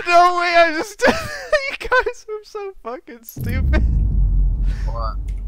no way! I just. You guys are so fucking stupid. What?